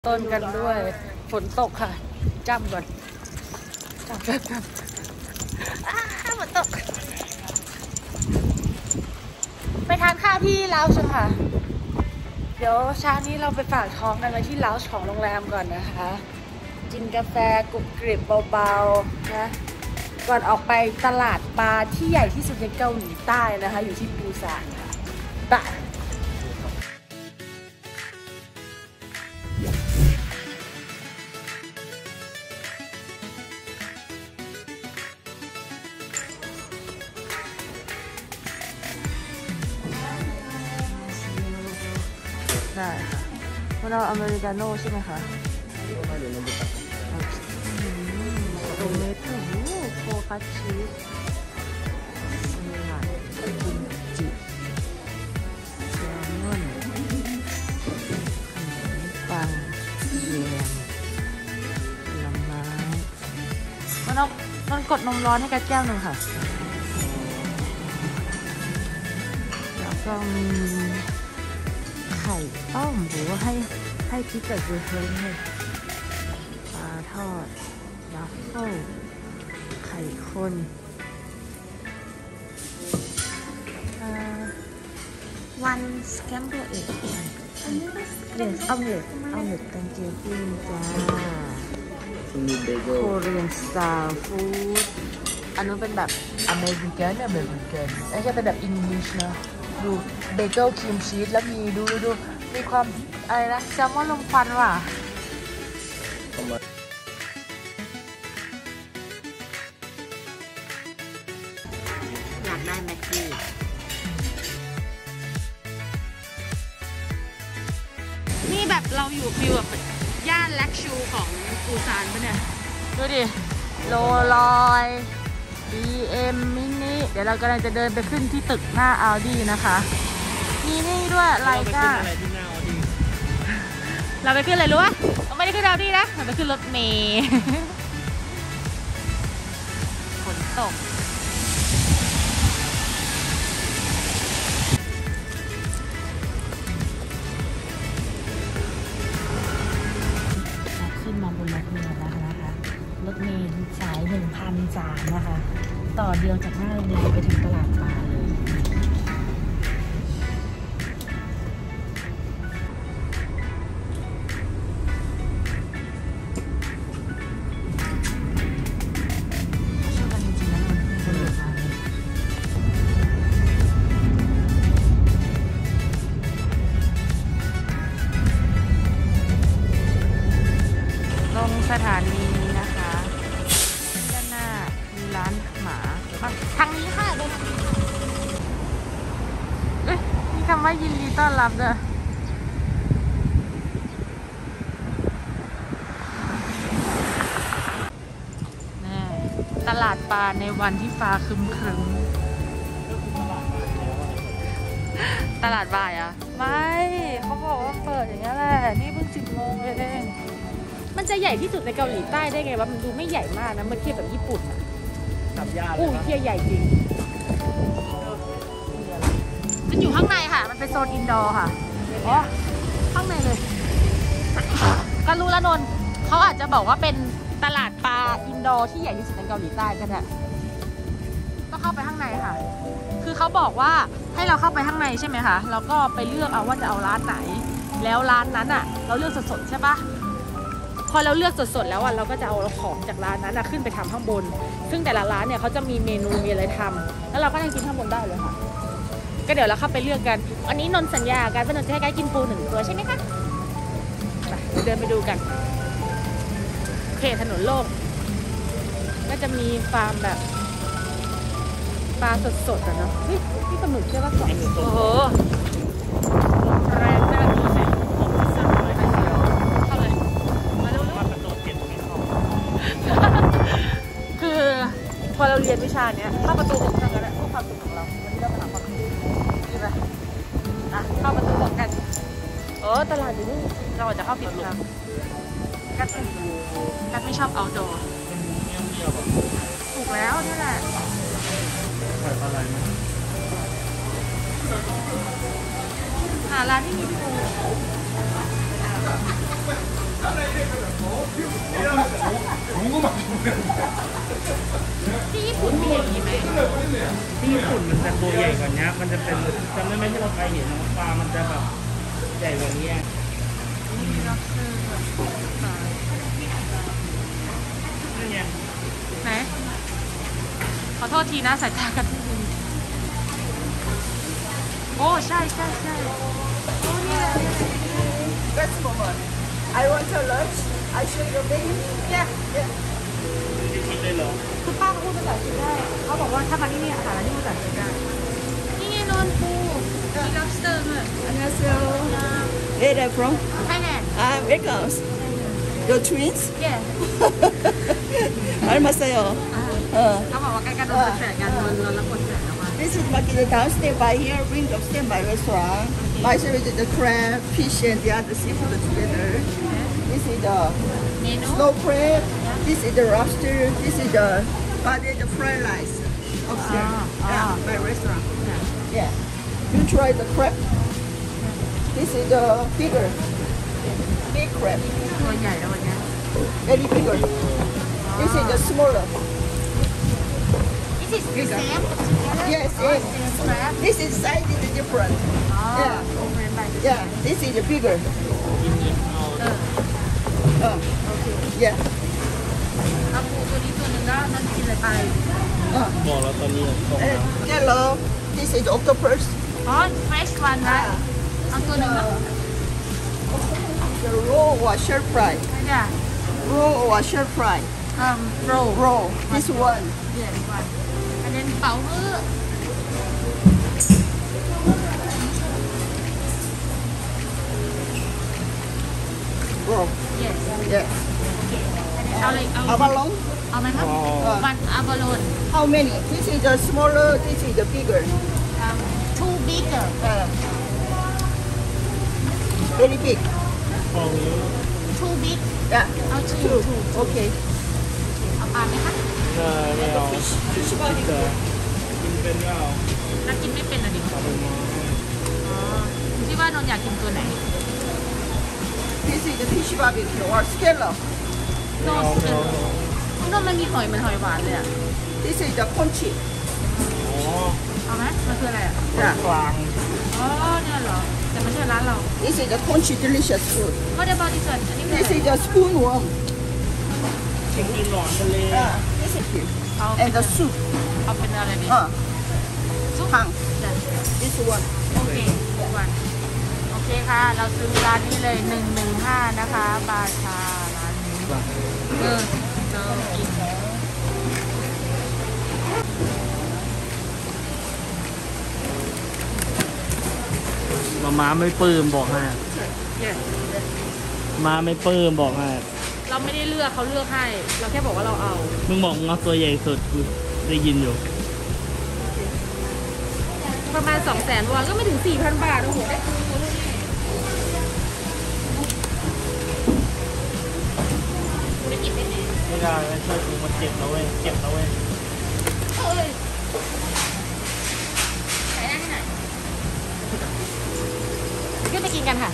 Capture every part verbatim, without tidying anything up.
ต้นกันด้วยฝนตกค่ะจ้ำก่อนจ้ำจ้ำจ้ำฝนตกไปทานข้าวที่ลาวส์ค่ะเดี๋ยวเช้านี้เราไปฝากท้องกันไว้ที่ลาวส์ของโรงแรมก่อนนะคะกินกาแฟกรุบกริบเบาๆนะก่อนออกไปตลาดปลาที่ใหญ่ที่สุดในเกาหลีใต้นะคะอยู่ที่ปูซานค่ะไปได้ค่ะมันเอาอเมริกาโน่ใช่ไหมคะโอเมทูโฟกัสชีสสลัดกิมจิแซลมอนขนมปังแยมผลไม้มันเอามันกดนมร้อนให้กับแก้วหนึ่งค่ะแล้วก็มีไข่ต้มหรือว่าให้ให้พริกกับเบคอนให้ปลาทอดวัฟเฟิลไข่คนวันสแคมเบอร์เอ็กเยสเอาเน็ตเอาเน็ตกันเจียวปิ้งจ้าโคเรียนสไตล์ฟู้ดอันนู้นเป็นแบบอเมริกันอเมริกันไม่ใช่เป็นแบบอังกฤษนะดูเบเกิลครีมชีสแล้วมีดูดูดูมีความอะไรนะแซลมอนลมควันว่ะอยากได้แม็กกี้นี่แบบเราอยู่ฟิวแบบย่านแล็กชูของปูซานปะเนี่ยดูดิโลลอย บี เอ็ม มินิเดี๋ยวเรากำลังจะเดินไปขึ้นที่ตึกหน้าอัลดี้นะคะมีนี่ด้วยอะไรก็เราไปขึ้นอะไรรู้ปะเราไม่ได้ขึ้นอัลดี้นะเราไปขึ้นรถเมล์ฝนตกขึ้นมาบนรถเมล์แล้วนะคะรถเมล์สายหนึ่งพันสามนะคะต่อเดียวจากหน้าโรงแรมไปถึงตลาดปลาเลยลงสถานีนะคะด้านหน้ามีร้านหมาทางนี้ค่ะเดินทางนี้เอ้ยมีคำว่ายินดีต้อนรับด้วยนี่ตลาดปลาในวันที่ฟ้าครึมครึมตลาดบ่ายอ่ะไม่เขาบอกว่าเปิดอย่างนี้แหละนี่เพิ่งสิบโมงเองมันจะใหญ่ที่สุดในเกาหลีใต้ได้ไงวะมันดูไม่ใหญ่มากนะเมื่อเทียบกับญี่ปุ่นอ่ะอู้เทียบใหญ่จริงมันอยู่ข้างในค่ะมันเป็นโซนอินดอร์ค่ะอ๋อข้างในเลยก็รู้แล้วนนเขาอาจจะบอกว่าเป็นตลาดปลาอินดอร์ที่ใหญ่ที่สุดในเกาหลีใต้ก็ได้ก็เข้าไปข้างในค่ะคือเขาบอกว่าให้เราเข้าไปข้างในใช่ไหมคะแล้วก็ไปเลือกเอาว่าจะเอาร้านไหนแล้วร้านนั้นอ่ะเราเลือกสดๆใช่ปะพอเราเลือกสดๆแล้วอ่ะเราก็จะเอาของจากร้านนั้นขึ้นไปทำข้างบนซึ่งแต่ละร้านเนี่ยเขาจะมีเมนูมีอะไรทำแล้วเราก็นั่งกินข้างบนได้เลยค่ะก็เดี๋ยวเราเข้าไปเลือกกันวันนี้นนสัญญากันว่านนจะให้ไกด์กินปูหนึ่งตัวใช่ไหมคะไปเดินไปดูกันโอเคถนนโล่งก็จะมีฟาร์มแบบปลาสดๆอ่ะเนาะนี่นี่ปลาหมึกใช่ปะสองโอ้โหแรงมากดูสิคือพอเราเรียนวิชาเนี้ยเข้าประตูของทางกันแหละเพื่อความสุขของเราวันนี้เรามาหาความสุขดีไหมอ่ะเข้าประตูของกันเออตลาดอยู่นี่เราจะเข้าผิดทางกัดกัดไม่ชอบเอาโดถูกแล้วนี่แหละหาร้านที่มีปูที่ญี่ปุ่นมีอย่างนี้ไหมที่ญี่ปุ่นมันจะตัวใหญ่กว่านี้มันจะเป็นจำได้ไหมที่เราไปเห็นปลามันจะแบบใหญ่กว่านี้นี่ไงไหนขอโทษทีนะสายตากันโอ้ใช่ใช่ใช่โอ้นี่เลย Best moment. I want to lunch. I show you baby. Yeah, yeah. กินได้เหรอคุณป้าเขาพูดภาษาจีนได้เขาบอกว่าถ้ามาที่นี่อาหารที่ภาษาจีนได้นี่ไงนนปูมี lobster ด้วย 안녕하세요. Where are you from? Thailand. Ah, welcome. Your twins? Yeah. 닮았어요. 어. เขาบอกว่าใกล้กันโดนแฝดกันโดนโดนละคนแฝดออกมา This is market downstairs by here. Bring upstairs my restaurant. My service is the crab, fish, and the other seafood together. This is the เมนู snow crab. This is the lobster. This is the but there's the fried rice upstairs. Ah, Yeah, ah. my restaurant. Yeah. You try the crab. This is the bigger, big crab. ตัวใหญ่แล้ววันนี้ Very bigger. This is the smaller. This is the same Yes, oh yes. same crab This is size is different. อ๋อ Yeah. โอเคไป Yeah, this is the bigger. เออ Uh, โอเค yeah. เอาปูตัวนี้ตัวหนึ่งแล้วนั่นกินอะไรไป Uh, บอกแล้วตอนนี้ตก uh, hello. This is the octopus. อ๋อ fresh one นะเอาตัวหนึ่งแล้ว The raw or stir fry. จ้ะ Raw or stir fry. อืม roll Raw. This one. yes one อันนี้เป๋าฮื้อ Raw. yes Yes. เอาเลยเอา Abalone. เอาไหมครับ one abalone How many? This is the smaller. This is the bigger. um two bigger Uh, very big. ของนี้ two big Yeah. เอา two Two. two Okay. เอาปลาไหมคะเออไม่เอาฟิชฟิชเกอร์กินเป็นก็เอาแล้วกินไม่เป็นอ่ะดิเอาไปมาอ๋อคิดว่านนท์อยากกินตัวไหน This is the fish barbecue or scallop. โนสเกลนนท์มันมีหอยเหมือนหอยหวานเลยอ่ะ This is the conchi. อ๋อเอาไหมมันคืออะไรอ่ะ Yeah. กลางอ๋อเนี่ยเหรอแต่ไม่ใช่ร้านเรา This is the conchi delicious food. ก็ได้บอดี้ส่วนอันนี้คือ This อะไร is the spoon worm. ชิคกี้หลอนทะเล Yeah. This is it. เอา And the soup. เอาเป็นอะไรดี Uh, ซุป hang. จ้ะ This one. โอเคทุกวันโอเคค่ะ เราซื้อร้านนี้เลยหนึ่งหนึ่งห้านะคะบาชาร้านนี้เออเจอกินมาม้าไม่ปลื้มบอกให้ Yes ม้าไม่ปลื้มบอกให้เราไม่ได้เลือกเขาเลือกให้ เราแค่บอกว่าเราเอามึงบอกมึงเอาตัวใหญ่สุดกูได้ยินอยู่ประมาณสองแสนวอนก็ไม่ถึงสี่พันบาทโอ้โหได้คืนเลยไม่กินได้ไหมไม่ได้ไม่ช่วยกูมันเจ็บนะเว้ยเจ็บนะเว้ยเอ้ยใส่ได้ที่ไหนขึ้นไปกินกันค่ะ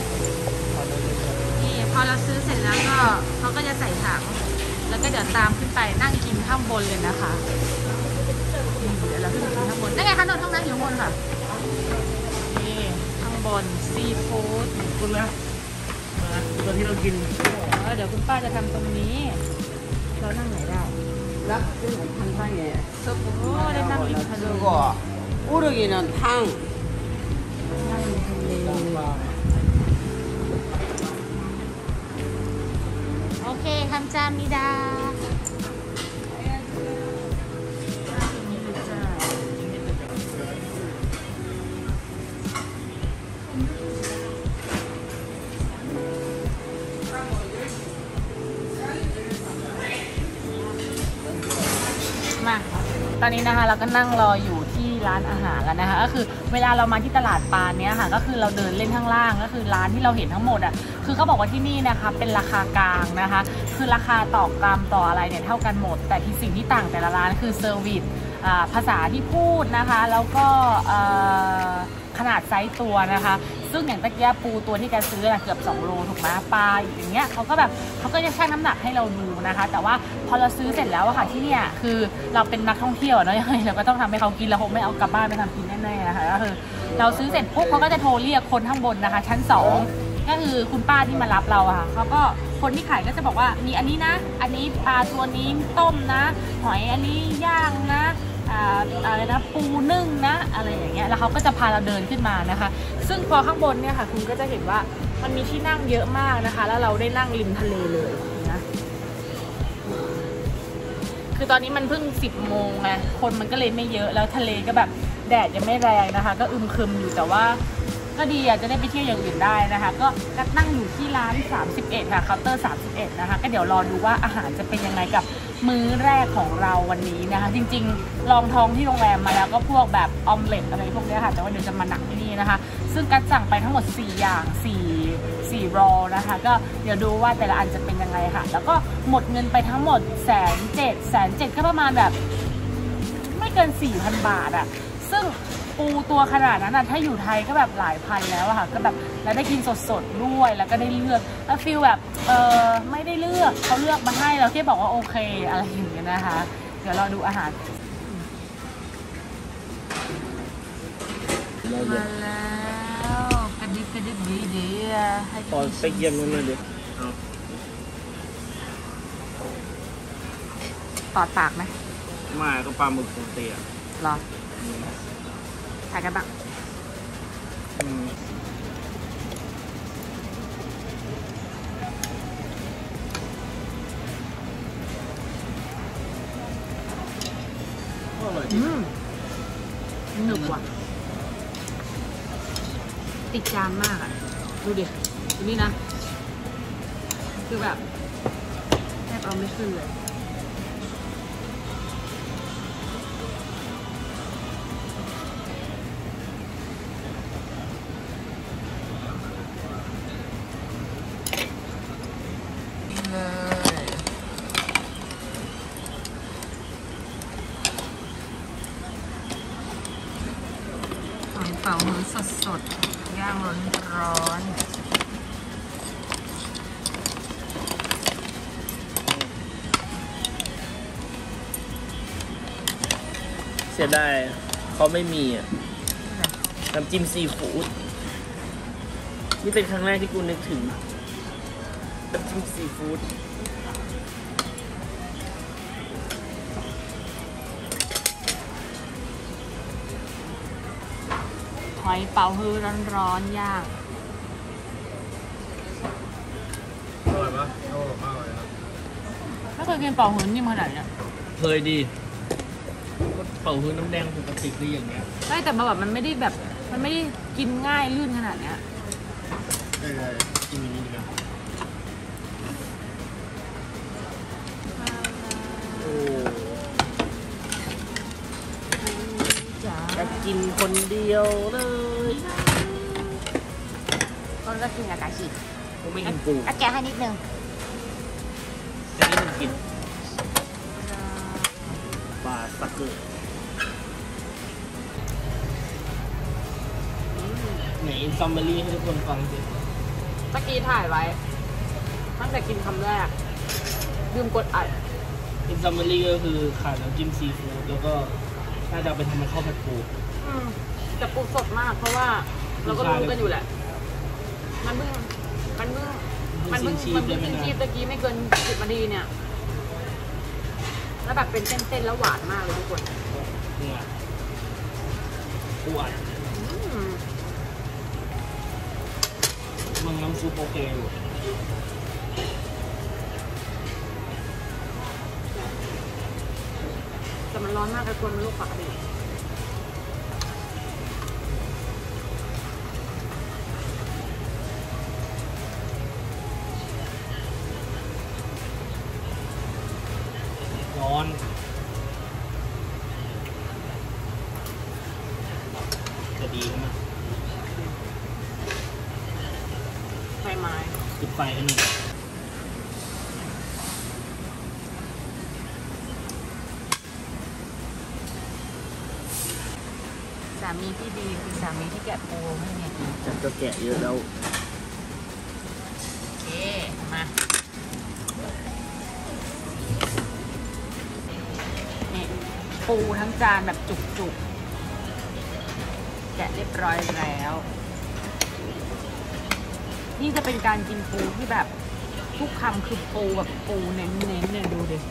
นี่พอเราซื้อเสร็จแล้วก็เขาก็จะใส่ถัง แล้วก็เดี๋ยวตามขึ้นไปนั่งกินข้างบนเลยนะคะนี่เดี๋ยวเราขึ้นไปกินข้างบนนั่นไงคะนนท์ห้องนั้นอยู่ข้างบนค่ะ นี่ข้างบนซีฟู้ดคุณนะมาตัวที่เรากินเออเดี๋ยวคุณป้าจะทำตรงนี้ เรานั่งไหนได้ 락은 한상에 โอ้ได้นั่งริมทะเล 쓰고 우럭이는 탕 นั่งริมทะเลโอเคคำจามิดามาตอนนี้นะคะเราก็นั่งรออยู่ที่ร้านอาหารแล้วนะคะก็คือเวลาเรามาที่ตลาดปลาเนี้ยค่ะก็คือเราเดินเล่นข้างล่างก็คือร้านที่เราเห็นทั้งหมดอ่ะคือเขาบอกว่าที่นี่นะคะเป็นราคากลางนะคะคือราคาต่อกรัมต่ออะไรเนี่ยเท่ากันหมดแต่ที่สิ่งที่ต่างแต่ละร้านคือเซอร์วิสภาษาที่พูดนะคะแล้วก็ขนาดไซส์ตัวนะคะซึ่งอย่างตะเกียบปูตัวที่แกซื้อนะเกือบสองโลถูกไหมปลาอย่างเงี้ยเขาก็แบบเขาก็จะชั่งน้ำหนักให้เราดูนะคะ แต่ว่าพอเราซื้อเสร็จแล้วอะค่ะที่เนี่ยคือเราเป็นนักท่องเที่ยวเนาะยังไงเราก็ต้องทำให้เขากินเราคงไม่เอากลับบ้านไปทำกินแน่ๆนะคะก็คือเราซื้อเสร็จปุ๊บเขาก็จะโทรเรียกคนข้างบนนะคะชั้นสองก็คือคุณป้าที่มารับเราอะค่ะเขาก็คนที่ขายก็จะบอกว่ามีอันนี้นะอันนี้ปลาตัวนี้ต้มนะหอยอันนี้ย่างนะอะไรนะปูนึ่งนะอะไรอย่างเงี้ยแล้วเขาก็จะพาเราเดินขึ้นมานะคะซึ่งพอข้างบนเนี่ยค่ะคุณก็จะเห็นว่ามันมีที่นั่งเยอะมากนะคะแล้วเราได้นั่งริมทะเลเลยนะคือตอนนี้มันเพิ่งสิบโมงไงคนมันก็เลยไม่เยอะแล้วทะเลก็แบบแดดยังไม่แรงนะคะก็อึมครึมอยู่แต่ว่าก็ดีอ่ะจะได้ไปเที่ยวอย่างอื่นได้นะคะก็นั่งอยู่ที่ร้านสามสิบเอ็ดค่ะเคาน์เตอร์สามสิบเอ็ดนะคะก็เดี๋ยวรอดูว่าอาหารจะเป็นยังไงกับมื้อแรกของเราวันนี้นะคะจริงๆลองท้องที่โรงแรมมาแล้วก็พวกแบบออมเล็ตอะไรพวกนี้ค่ะแต่ว่าเดี๋ยวจะมาหนักที่นี่นะคะซึ่งกัดสั่งไปทั้งหมดสี่อย่างสี่สี่รอนะคะก็เดี๋ยวดูว่าแต่ละอันจะเป็นยังไงค่ะแล้วก็หมดเงินไปทั้งหมดแสนเจ็ดแสนเจ็ดก็ประมาณแบบไม่เกินสี่พันบาทอ่ะซึ่งปูตัวขนาดนั้นนะถ้าอยู่ไทยก็แบบหลายพันแล้วอะค่ะก็แบบแล้วได้กินสดๆด้วยแล้วก็ได้เลือกแล้วฟีลแบบเออไม่ได้เลือกเขาเลือกมาให้เราแค่บอกว่าโอเคอะไรอย่างเงี้ยนะคะเดี๋ยวเราดูอาหารมาแล้วกระดิบกระดิบดีดีให้ตอนไปเยี่ยมนู่นเลยดิตอดปากไหมไม่ก็ปลาหมึกเตี๋ยหรอถ่ายกันบ้างอืมหนึบว่ะติดจานมากอ่ะดูดิดูนี่นะคือแบบแทบเอาไม่ขึ้นเลยเป่าหื้อสดๆย่างร้อนๆเสียดายเขาไม่มีอ่ะน้ำจิ้มซีฟู้ดนี่เป็นครั้งแรกที่กูนึกถึงน้ำจิ้มซีฟู้ดหอยเป๋าฮื้อร้อนๆย่างอร่อยปะอร่อยมากเลยครับไม่เคยกินเป๋าฮื้อนิ่มขนาดนี้เคยดีเป๋าฮื้อน้ำแดงปกติคืออย่างเงี้ยใช่แต่มาแบบมันไม่ได้แบบมันไม่ได้กินง่ายลื่นขนาดเนี้ยเออกินอย่างนี้ดีกว่าโอ้จะกินคนเดียวเลยก็เลือกกินกับกาชิกูไม่กินปูแกะให้นิดนึงจะนิดนึงกินปลาสักเกอร์ไหนอินซัมเบอรี่ให้ทุกคนฟังสิเมื่อกี้ถ่ายไว้ตั้งแต่กินคำแรกลืมกดอัดอินซัมเบอรี่ก็คือขาดน้ำจิ้มซีฟู้ดแล้วก็น่าจะเป็นทำเป็นข้าวผัดปูอืมแต่ปูสดมากเพราะว่าเราก็รู้กันอยู่แหละมันเพิ่งมันเพิ่งมันเพิ่งมันเพิ่งกินชีพตะกี้ไม่เกินสิบนาทีเนี่ยแล้วแบบเป็นเส้นๆแล้วหวานมากเลยทุกคนเนี่ยปูอัดมึงน้ำซุปโอเคอยู่แต่มันร้อนมากไอ้คนมันลูกปกติร้อนจะดีไหมไฟไม้ปิดไฟกันหนึ่งแซ่บมีที่ดีคือสามีที่แกะปูไม่เนี่ยฉันก็แกะเยอะแล้วโอเคมานี่ปูทั้งจานแบบจุกๆแกะเรียบร้อยแล้ว นี่จะเป็นการกินปูที่แบบทุกคำคือปูแบบปูเน้นๆเนี่ยดูดิ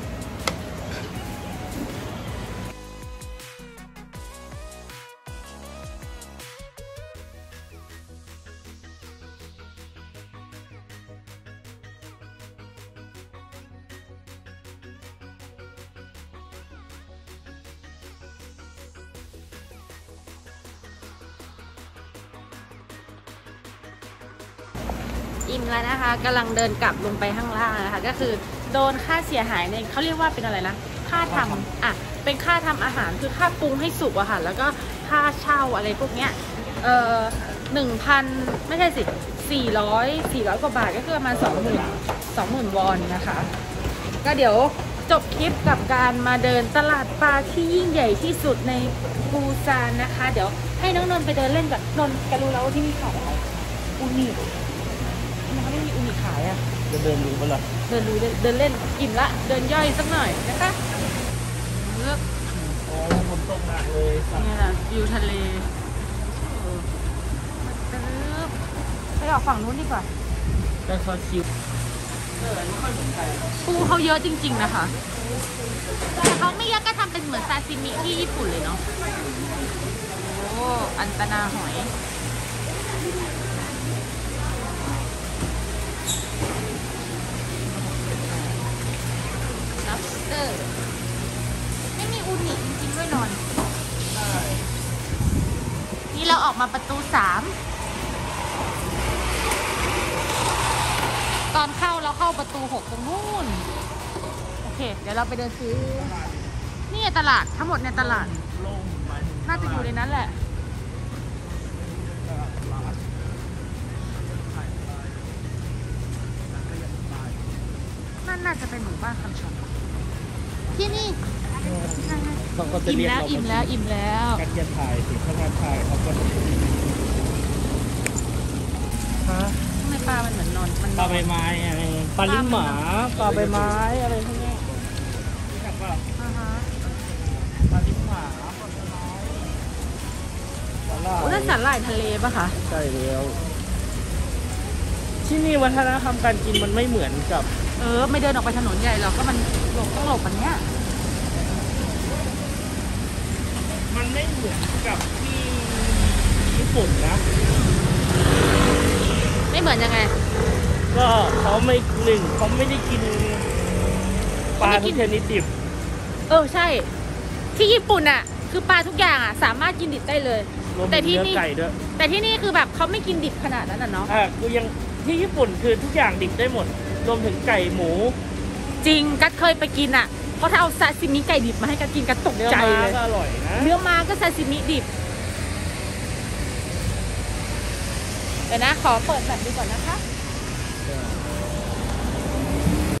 อิ่มแล้วนะคะกำลังเดินกลับลงไปข้างล่างนะคะก็คือโดนค่าเสียหายในเขาเรียกว่าเป็นอะไรนะค่าทำอ่ะเป็นค่าทำอาหารคือค่าปรุงให้สุกอะค่ะแล้วก็ค่าเช่าอะไรพวกเนี้ยเอ่อหนึ่งพันไม่ใช่สิสี่ร้อยสี่ร้อยกว่าบาทก็คือประมาณสองหมื่นสองหมื่นวอนนะคะก็เดี๋ยวจบคลิปกับการมาเดินตลาดปลาที่ยิ่งใหญ่ที่สุดในปูซานนะคะเดี๋ยวให้น้องนนท์ไปเดินเล่นกับนนท์แกรู้แล้วว่าที่นี่ขายอะไรอูนิมันไม่มีอูนิขายอ่ะจะเดินดูไปเลยเดินดูเดินเดินเล่นอิ่มละเดินย่อยสักหน่อยนะคะเลือกโอ้ฝนตกหนักเลยสัตว์นี่นะวิวทะเลเออปึ๊บไปออกฝั่งนู้นดีกว่าแต่เขาคิวเออไม่ค่อยสนใจปูเขาเยอะจริงๆนะคะแต่เขาไม่เยอะก็ทำเป็นเหมือนซาซิมิที่ญี่ปุ่นเลยเนาะโอ้อันตนาหอยไม่มีอูนิจริงๆด้วยนอนนี่เราออกมาประตูสามตอนเข้าเราเข้าประตูหกตรงนู้นโอเคเดี๋ยวเราไปเดินซื้อนี่ตลาดทั้งหมดในตลาดโล่งหมายถึงน่าจะอยู่ในนั้นแหละนั่นน่าจะเป็นหมู่บ้านคำชมที่นี่เขาก็จะอิ่มเรียกแล้วเราอิ่มแล้วอิ่มแล้วกันจะถ่ายสิเขาการถ่ายเขาก็จะฮะทำไมปลามันเหมือนนอนมันปลาใบไม้อะไรปลาลิ้นหมาปลาใบไม้อะไรพวกเนี้ยรู้จักเปล่าอ่าฮะปลาลิ้นหมาปลาใบไม้ปลาล่าโอ้นั่นสาหร่ายทะเลปะคะใช่แล้วที่นี่วัฒนธรรมการกินมันไม่เหมือนกับเออไม่เดินออกไปถนนใหญ่หรอกก็มันหลบต้องหลบอันเนี้ยมันไม่เหมือนกับที่ญี่ปุ่นนะไม่เหมือนยังไงก็เขาไม่หนึ่งเขาไม่ได้กินปลาเขาไม่กิทุนกชนิดดิบเออใช่ ที่ญี่ปุ่นอ่ะ คือปลาทุกอย่างอ่ะสามารถกินดิบได้เลยรวมแต่ถึงที่เนื้อนี่ไก่ด้วยแต่ที่นี่คือแบบเขาไม่กินดิบขนาดนั้นอ่ะเนาะอ่ะกูยังที่ญี่ปุ่นคือทุกอย่างดิบได้หมด รวมถึงไก่หมูจริงกัดเคยไปกินอ่ะเพราะถ้าเอาซาซิมิไก่ดิบมาให้กัดกินกัดตกเนื้อใจม้าเลยก็อร่อยนะเนื้อมาก็ซาซิมิดิบเดี๋ยวนะขอเปิดแบบดูก่อนนะคะ